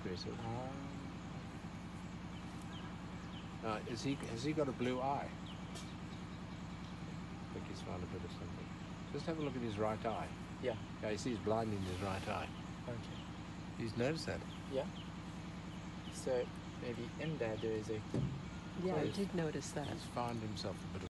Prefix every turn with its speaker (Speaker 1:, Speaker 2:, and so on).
Speaker 1: aggressive.
Speaker 2: Ah.
Speaker 1: Has he got a blue eye? I think he's found a bit of something. Just have a look at his right eye.
Speaker 2: Yeah.
Speaker 1: Yeah, you see he's blind in his right eye.
Speaker 2: Okay.
Speaker 1: He's noticed that.
Speaker 2: Yeah. So maybe in there is a.
Speaker 3: Yeah, I did notice that.
Speaker 1: He's found himself a bit of